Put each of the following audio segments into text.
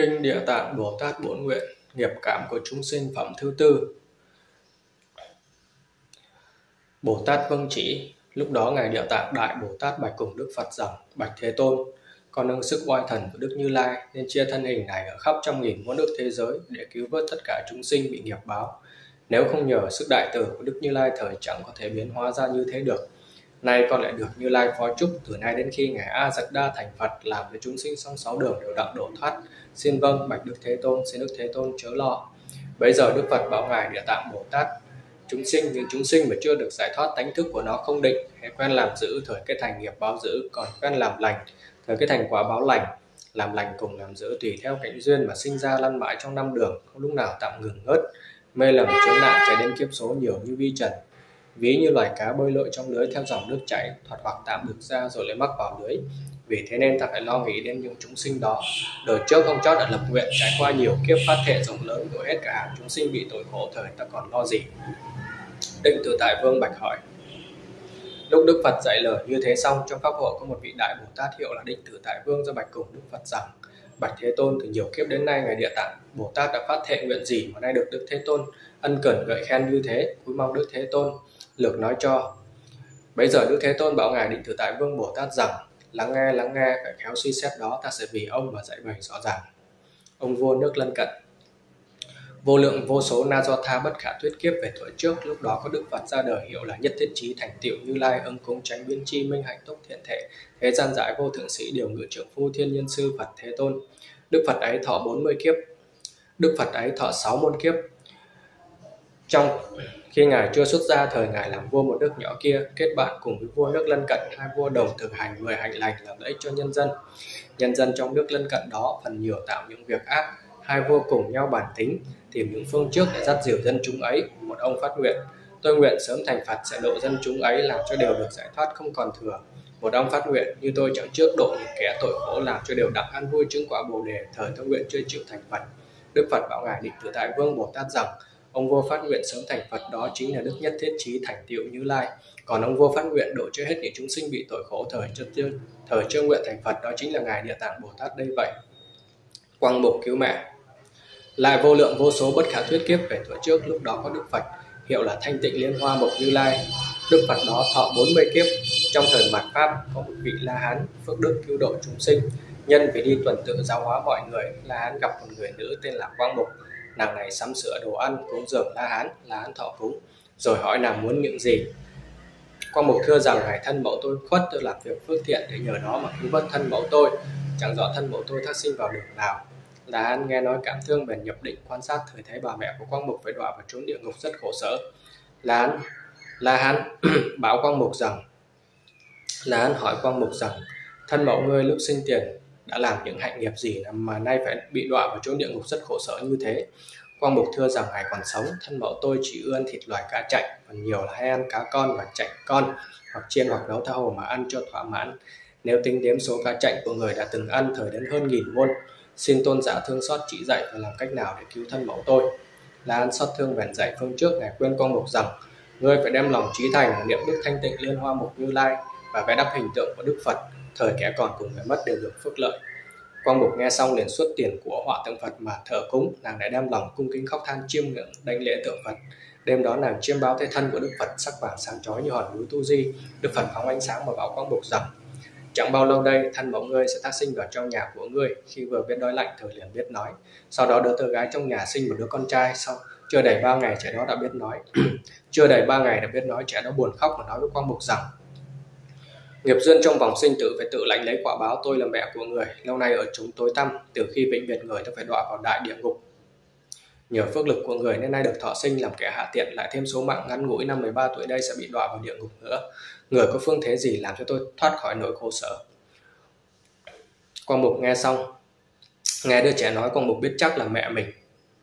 Kinh Địa Tạng Bồ Tát Bổn Nguyện, nghiệp cảm của chúng sinh phẩm thứ tư. Bồ Tát vâng chỉ. Lúc đó Ngài Địa Tạng Đại Bồ Tát bạch cùng Đức Phật rằng: Bạch Thế Tôn, con nâng sức oai thần của Đức Như Lai nên chia thân hình này ở khắp trăm nghìn muôn nước thế giới để cứu vớt tất cả chúng sinh bị nghiệp báo. Nếu không nhờ sức đại từ của Đức Như Lai thời chẳng có thể biến hóa ra như thế được. Nay con lại được Như Lai phó chúc từ nay đến khi Ngài A Dật Đa thành Phật làm cho chúng sinh song sáu đường đều đặng độ thoát. Xin vâng bạch Đức Thế Tôn, xin Đức Thế Tôn chớ lo. Bấy giờ Đức Phật bảo Ngài Địa Tạng Bồ Tát: những chúng sinh mà chưa được giải thoát tánh thức của nó không định, hay quen làm dữ thời cái thành nghiệp báo dữ, còn quen làm lành thời cái thành quả báo lành. Làm lành cùng làm dữ tùy theo cảnh duyên mà sinh ra lăn mãi trong năm đường, không lúc nào tạm ngừng ngớt. Mê lầm chướng nạn chạy đến kiếp số nhiều như vi trần, ví như loài cá bơi lội trong lưới theo dòng nước chảy, thoạt hoặc tạm được ra rồi lại mắc vào lưới. Vì thế nên ta phải lo nghĩ đến những chúng sinh đó. Đời trước không chót đã lập nguyện, trải qua nhiều kiếp phát thệ rộng lớn, đuổi hết cả hàng chúng sinh bị tội khổ, thời ta còn lo gì? Định Tự Tại Vương bạch hỏi. Lúc Đức Phật dạy lời như thế xong, trong pháp hội có một vị đại Bồ Tát hiệu là Định Tự Tại Vương ra bạch cùng Đức Phật rằng: Bạch Thế Tôn, từ nhiều kiếp đến nay Ngài Địa Tạng Bồ Tát đã phát thệ nguyện gì mà nay được Đức Thế Tôn ân cần gợi khen như thế, cúi mong Đức Thế Tôn lược nói cho. Bấy giờ Đức Thế Tôn bảo Ngài Định Tự Tại Vương Bồ Tát rằng: lắng nghe, phải khéo suy xét đó, ta sẽ vì ông mà dạy bày rõ ràng. Ông vua nước lân cận. Vô lượng vô số na do tha bất khả thuyết kiếp về thuở trước, lúc đó có Đức Phật ra đời hiệu là Nhất Thiết Chí thành tựu Như Lai, ưng cúng tránh biến chi minh hạnh túc thiện thể, thế gian giải vô thượng sĩ điều ngự trưởng phu thiên nhân sư Phật Thế Tôn. Đức Phật ấy thọ 40 kiếp. Đức Phật ấy thọ 6 môn kiếp. Trong khi Ngài chưa xuất gia, thời Ngài làm vua một nước nhỏ kia, kết bạn cùng với vua nước lân cận, hai vua đồng thực hành 10 hạnh lành làm lợi ích cho nhân dân. Nhân dân trong nước lân cận đó phần nhiều tạo những việc ác, hai vua cùng nhau bàn tính, tìm những phương trước để dắt dìu dân chúng ấy. Một ông phát nguyện: tôi nguyện sớm thành Phật sẽ độ dân chúng ấy, làm cho đều được giải thoát không còn thừa. Một ông phát nguyện: như tôi chẳng trước độ những kẻ tội khổ, làm cho đều đặng ăn vui chứng quả Bồ đề, thời tôi nguyện chưa chịu thành Phật. Đức Phật bảo Ngài Định Tự Tại Vương Bồ Tát rằng: ông vua phát nguyện sớm thành Phật đó chính là Đức Nhất Thiết Chí thành tựu Như Lai. Còn ông vua phát nguyện độ cho hết những chúng sinh bị tội khổ, thời chưa nguyện thành Phật đó chính là Ngài Địa Tạng Bồ Tát đây vậy. Quang mục cứu mẹ. Lại vô lượng vô số bất khả thuyết kiếp về thuở trước, lúc đó có Đức Phật hiệu là Thanh Tịnh Liên Hoa Mộc Như Lai. Đức Phật đó thọ 40 kiếp. Trong thời mạt Pháp có một vị La Hán phước đức cứu độ chúng sinh. Nhân vì đi tuần tự giáo hóa mọi người, La Hán gặp một người nữ tên là Quang Mục. Nàng này sắm sửa đồ ăn cúng dường La Hán thọ cúng, rồi hỏi nàng muốn những gì. Quang Mục thưa rằng: Ngài thân mẫu tôi khuất, tôi làm việc phước thiện để nhờ đó mà cứu vớt thân mẫu tôi, chẳng rõ thân mẫu tôi thác sinh vào đường nào. La Hán nghe nói cảm thương bèn nhập định quan sát, thời thấy bà mẹ của Quang Mục phải đọa vào chốn địa ngục rất khổ sở. La Hán bảo Quang Mục rằng: La Hán hỏi Quang Mục rằng: thân mẫu ngươi lúc sinh tiền đã làm những hạnh nghiệp gì mà nay phải bị đọa vào chốn địa ngục rất khổ sở như thế? Quang Mục thưa rằng: Ngài còn sống, thân mẫu tôi chỉ ưa ăn thịt loài cá chạch, phần nhiều là hay ăn cá con và chạch con, hoặc chiên hoặc nấu tha hồ mà ăn cho thỏa mãn. Nếu tính đếm số cá chạch của người đã từng ăn thời đến hơn 1000 muôn. Xin tôn giả thương xót chỉ dạy phải làm cách nào để cứu thân mẫu tôi. La Hán xót thương bèn dạy phương trước. Ngài khuyên Quang Mục rằng: ngươi phải đem lòng chí thành niệm Đức Thanh Tịnh Liên Hoa Mộc Như Lai và vẽ đắp hình tượng của Đức Phật, thời kẻ còn cùng người mất đều được phước lợi. Quang Mục nghe xong liền xuất tiền của họa tượng Phật mà thờ cúng. Nàng đã đem lòng cung kính khóc than chiêm ngưỡng đảnh lễ tượng Phật. Đêm đó nàng chiêm bao thấy thân của Đức Phật sắc vàng sáng chói như hòn núi Tu Di. Đức Phật phóng ánh sáng và bảo Quang Mục rằng: chẳng bao lâu đây thân mẫu ngươi sẽ tác sinh vào trong nhà của ngươi. Khi vừa biết đói lạnh, thời liền biết nói. Sau đó đứa tơ gái trong nhà sinh một đứa con trai. Sau chưa đầy 3 ngày trẻ đó đã biết nói. Trẻ đó buồn khóc và nói với Quang Mục rằng: nghiệp duyên trong vòng sinh tử phải tự lãnh lấy quả báo. Tôi là mẹ của người, lâu nay ở chúng tối tăm, từ khi vĩnh biệt người tôi phải đọa vào đại địa ngục. Nhờ phước lực của người nên nay được thọ sinh làm kẻ hạ tiện, lại thêm số mạng ngắn ngủi năm 13 tuổi đây sẽ bị đọa vào địa ngục nữa. Người có phương thế gì làm cho tôi thoát khỏi nỗi khổ sở? Quang Mục nghe xong, nghe đứa trẻ nói, Quang Mục biết chắc là mẹ mình.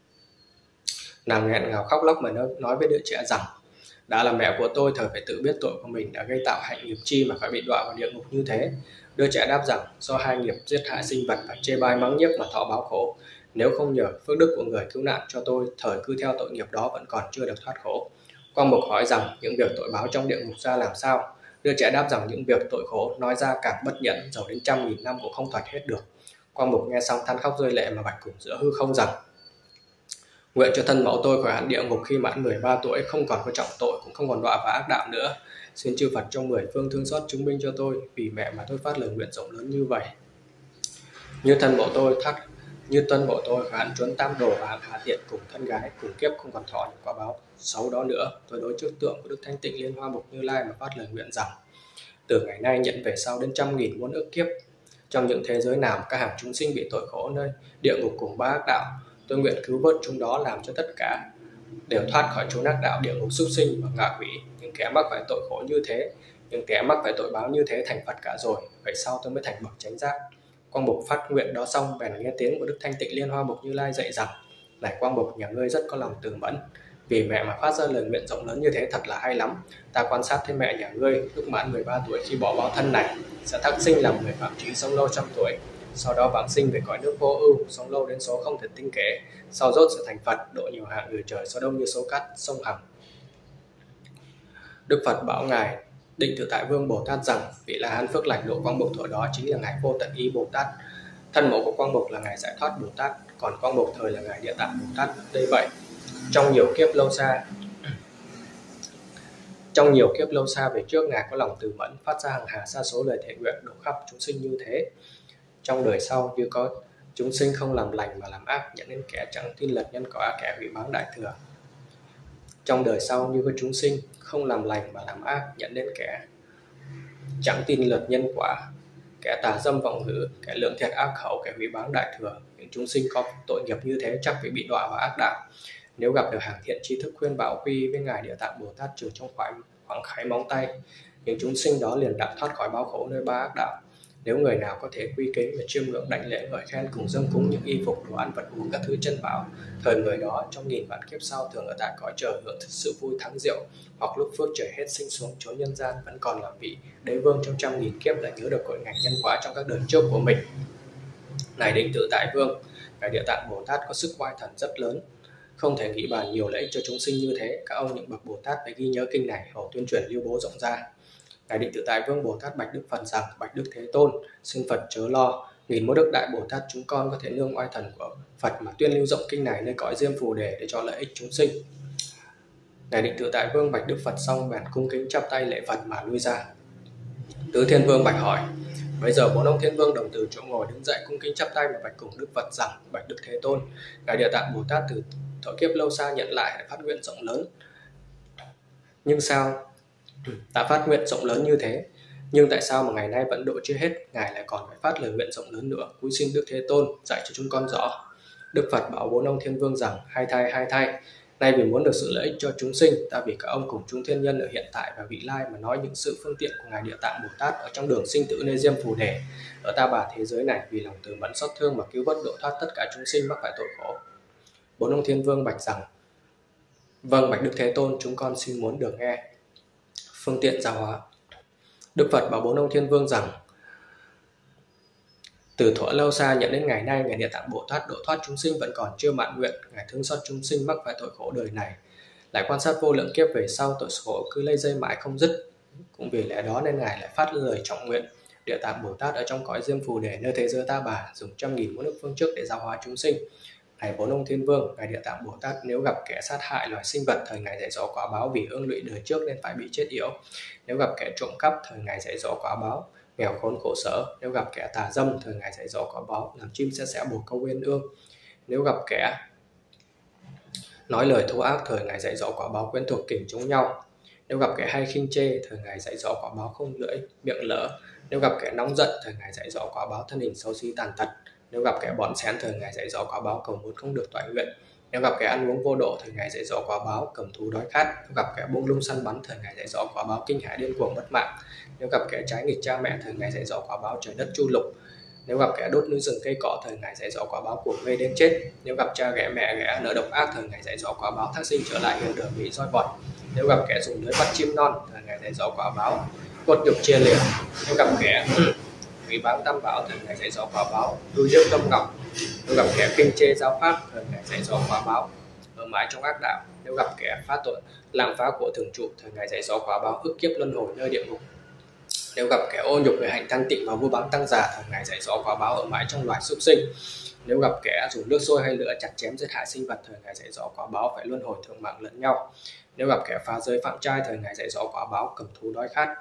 Nàng nghẹn ngào khóc lóc mà nói với đứa trẻ rằng: đã là mẹ của tôi, thời phải tự biết tội của mình đã gây tạo hạnh nghiệp chi mà phải bị đọa vào địa ngục như thế. Đứa trẻ đáp rằng: do hai nghiệp giết hại sinh vật và chê bai mắng nhiếc mà thọ báo khổ. Nếu không nhờ phước đức của người cứu nạn cho tôi, thời cứ theo tội nghiệp đó vẫn còn chưa được thoát khổ. Quang Mục hỏi rằng: những việc tội báo trong địa ngục ra làm sao? Đứa trẻ đáp rằng: những việc tội khổ nói ra càng bất nhẫn, dầu đến 100.000 năm cũng không thoát hết được. Quang Mục nghe xong than khóc rơi lệ mà bạch cùng giữa hư không rằng: Nguyện cho thân mẫu tôi khỏi hẳn địa ngục khi mãn 13 tuổi, không còn có trọng tội, cũng không còn đọa vào ác đạo nữa. Xin chư Phật trong 10 phương thương xót chứng minh cho tôi, vì mẹ mà tôi phát lời nguyện rộng lớn như vậy. Như thân mẫu tôi khỏi hẳn trốn tam đồ và hạng hạ tiện cùng thân gái, cùng kiếp không còn thọ những quả báo xấu đó nữa. Tôi đối trước tượng của Đức Thanh Tịnh Liên Hoa Mục Như Lai mà phát lời nguyện rằng: từ ngày nay nhận về sau đến 100.000 muôn ức kiếp, trong những thế giới nào các hàng chúng sinh bị tội khổ nơi địa ngục cùng ba ác đạo, tôi nguyện cứu vớt chúng đó, làm cho tất cả đều thoát khỏi chốn ác đạo địa ngục súc sinh và ngạ quỷ. Những kẻ mắc phải tội khổ như thế, những kẻ mắc phải tội báo như thế thành Phật cả rồi, vậy sau tôi mới thành bậc chánh giác. Quang Mục phát nguyện đó xong, bèn nghe tiếng của Đức Thanh Tịnh Liên Hoa Mục Như Lai dạy rằng: này Quang Mục, nhà ngươi rất có lòng từ mẫn, vì mẹ mà phát ra lời nguyện rộng lớn như thế thật là hay lắm. Ta quan sát thấy mẹ nhà ngươi lúc mãn 13 tuổi khi bỏ báo thân này sẽ thác sinh làm người phạm trí, sống lâu 100 tuổi, sau đó vãng sinh về cõi nước vô ưu, sống lâu đến số không thể tính kể, sau rốt sẽ thành Phật, độ nhiều hạng người trời số đông như số cát sông Hằng. Đức Phật bảo ngài Định Tự Tại Vương Bồ Tát rằng: vị La Hán phước lành độ Quang Mục thuở đó chính là ngài Vô Tận Y Bồ Tát. Thân mẫu của Quang Mục là ngài Giải Thoát Bồ Tát, còn Quang Mục thời là ngài Địa Tạng Bồ Tát. Đây vậy, trong nhiều kiếp lâu xa về trước, ngài có lòng từ mẫn, phát ra hàng hà sa số lời thệ nguyện độ khắp chúng sinh như thế. Trong đời sau, như có chúng sinh không làm lành mà làm ác, dẫn đến kẻ chẳng tin lật nhân quả, kẻ hủy báng đại thừa. Trong đời sau, như có chúng sinh không làm lành mà làm ác, dẫn đến kẻ chẳng tin lật nhân quả, kẻ tà dâm vọng ngữ, kẻ lưỡng thiệt ác khẩu, kẻ hủy báng đại thừa. Những chúng sinh có tội nghiệp như thế chắc phải bị đọa vào ác đạo. Nếu gặp được hàng thiện tri thức khuyên bảo quy với ngài Địa Tạng Bồ Tát trừ trong khoảng khái móng tay, những chúng sinh đó liền đặng thoát khỏi báo khổ nơi ba ác đạo. Nếu người nào có thể quy kính và chiêm ngưỡng đảnh lễ ngợi khen cùng dâng cúng những y phục, đồ ăn vật uống các thứ chân bảo, thời người đó trong nghìn vạn kiếp sau thường ở tại cõi trời hưởng sự vui thắng diệu, hoặc lúc phước trời hết sinh xuống chốn nhân gian vẫn còn làm vị đế vương trong 100.000 kiếp, lại nhớ được cội ngành nhân quả trong các đời trước của mình. Này Định Tự Tại Vương, ngài Địa Tạng Bồ Tát có sức oai thần rất lớn, không thể nghĩ bàn nhiều lợi ích cho chúng sinh như thế. Các ông những bậc Bồ Tát phải ghi nhớ kinh này, hầu tuyên truyền lưu bố rộng ra. Ngài Định Tự Tại Vương Bồ Tát bạch Đức Phật rằng: bạch Đức Thế Tôn, xin Phật chớ lo, nghìn muôn đức đại Bồ Tát chúng con có thể nương oai thần của Phật mà tuyên lưu rộng kinh này nơi cõi Diêm Phù Đề để cho lợi ích chúng sinh. Ngài Định Tự Tại Vương bạch Đức Phật xong, bèn cung kính chắp tay lễ Phật mà lui ra. Tứ Thiên Vương bạch hỏi: bây giờ 4 ông Thiên Vương đồng từ chỗ ngồi đứng dậy cung kính chắp tay mà bạch cùng Đức Phật rằng: bạch Đức Thế Tôn, ngài Địa Tạng Bồ Tát từ thọ kiếp lâu xa nhận lại để phát nguyện rộng lớn. Nhưng sao đã phát nguyện rộng lớn như thế, nhưng tại sao mà ngày nay vẫn độ chưa hết, ngài lại còn phải phát lời nguyện rộng lớn nữa? Cúi xin Đức Thế Tôn dạy cho chúng con rõ. Đức Phật bảo 4 ông Thiên Vương rằng: hai thay, nay vì muốn được sự lợi ích cho chúng sinh, ta vì các ông cùng chúng thiên nhân ở hiện tại và vị lai mà nói những sự phương tiện của ngài Địa Tạng Bồ Tát ở trong đường sinh tử nơi Diêm Phù Đề, ở ta bà thế giới này, vì lòng từ mẫn xót thương mà cứu vớt độ thoát tất cả chúng sinh mắc phải tội khổ. 4 ông Thiên Vương bạch rằng: vâng bạch Đức Thế Tôn, chúng con xin muốn được nghe. Phương tiện giáo hóa. Đức Phật bảo 4 ông Thiên Vương rằng: từ thuở lâu xa nhận đến ngày nay, ngài Địa Tạng Bồ Tát độ thoát chúng sinh vẫn còn chưa mãn nguyện. Ngài thương xót chúng sinh mắc phải tội khổ đời này, lại quan sát vô lượng kiếp về sau tội khổ cứ lây dây mãi không dứt. Cũng vì lẽ đó nên ngài lại phát lời trọng nguyện: Địa Tạng Bồ Tát ở trong cõi Diêm Phù Đề nơi thế giới ta bà dùng 100.000 muôn ức phương trước để giáo hóa chúng sinh. Này 4 ông Thiên Vương, ngài Địa Tạng Bồ Tát nếu gặp kẻ sát hại loài sinh vật, thời ngài dạy dỗ quả báo vì ương lụy đời trước nên phải bị chết yểu. Nếu gặp kẻ trộm cắp, thời ngài dạy dỗ quả báo nghèo khốn khổ sở. Nếu gặp kẻ tà dâm, thời ngài dạy dỗ quả báo làm chim sẽ bồ câu uyên ương. Nếu gặp kẻ nói lời thô ác, thời ngài dạy dỗ quả báo quyến thuộc kình chống nhau. Nếu gặp kẻ hay khinh chê, thời ngài dạy dỗ quả báo không lưỡi miệng lỡ. Nếu gặp kẻ nóng giận, thời ngài dạy dỗ quả báo thân hình xấu xí tàn tật. Nếu gặp kẻ bọn xén, thời ngài dạy dỗ quả báo cầu muốn không được toại nguyện. Nếu gặp kẻ ăn uống vô độ, thời ngài dạy dỗ quả báo cầm thú đói khát. Nếu gặp kẻ buông lung săn bắn, thời ngài dạy dỗ quả báo kinh hãi điên cuồng mất mạng. Nếu gặp kẻ trái nghịch cha mẹ, thời ngài dạy dỗ quả báo trời đất chu lục. Nếu gặp kẻ đốt núi rừng cây cỏ, thời ngài dạy dỗ quả báo cuồng mê đến chết. Nếu gặp cha ghẻ mẹ ghẻ nợ độc ác, thời ngài dạy dỗ quả báo thác sinh trở lại hiền đường bị roi vọt. Nếu gặp kẻ dùng lưới bắt chim non, thời ngài dạy dỗ quả báo cốt nhục chia liệt. Nếu gặp kẻ hủy báng tam bảo, thời ngài dạy dỗ quả báo đuôi rước tâm ngọc. Nếu gặp kẻ khinh chê giáo pháp, thời ngài dạy dỗ quả báo ở mãi trong ác đạo. Nếu gặp kẻ phá tội làm phá của thường trụ, thời ngài dạy dỗ quả báo ức kiếp luân hồi nơi địa ngục. Nếu gặp kẻ ô nhục người hạnh thanh tịnh và vua báng tăng già, thời ngày dạy dỗ quả báo ở mãi trong loài súc sinh. Nếu gặp kẻ dùng nước sôi hay lửa chặt chém giết hại sinh vật, thời ngày dạy dỗ quả báo phải luân hồi thương mạng lẫn nhau. Nếu gặp kẻ phá giới phạm trai, thời ngày dạy dỗ quả báo cầm thú đói khát.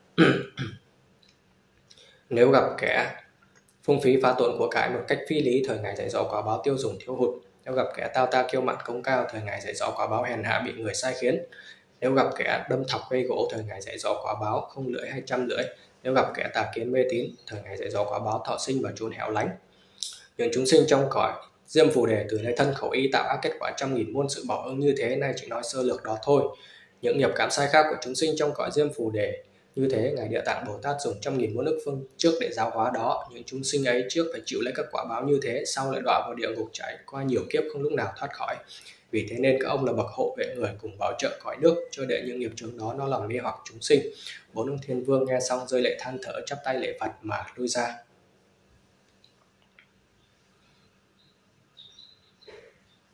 Nếu gặp kẻ phung phí phá tổn của cải một cách phi lý, thời ngày dạy dỗ quả báo tiêu dùng thiếu hụt. Nếu gặp kẻ tao ta kiêu mạn công cao, thời ngày dạy dỗ quả báo hèn hạ bị người sai khiến. Nếu gặp kẻ đâm thọc gây gỗ, thời ngày dạy dỗ quả báo không lưỡi hay trăm lưỡi. Nếu gặp kẻ tà kiến mê tín, thời ngày dạy dỗ quả báo thọ sinh và chốn hẻo lánh. Những chúng sinh trong cõi Diêm Phù Đề từ lấy thân khẩu ý tạo ác kết quả trăm nghìn muôn sự báo ứng như thế, nay chỉ nói sơ lược đó thôi. Những nghiệp cảm sai khác của chúng sinh trong cõi Diêm Phù Đề như thế, ngài Địa Tạng Bồ Tát dùng trăm nghìn muôn ức phương trước để giáo hóa đó. Những chúng sinh ấy trước phải chịu lấy các quả báo như thế, sau lại đọa vào địa ngục trải qua nhiều kiếp không lúc nào thoát khỏi. Vì thế nên các ông là bậc hộ vệ người cùng bảo trợ cõi nước, cho để những nghiệp chướng đó nó làm mê hoặc chúng sinh. Bốn ông thiên vương nghe xong rơi lệ than thở, chắp tay lễ Phật mà lui ra.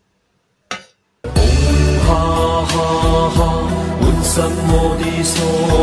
ha ha ha,滿身我的所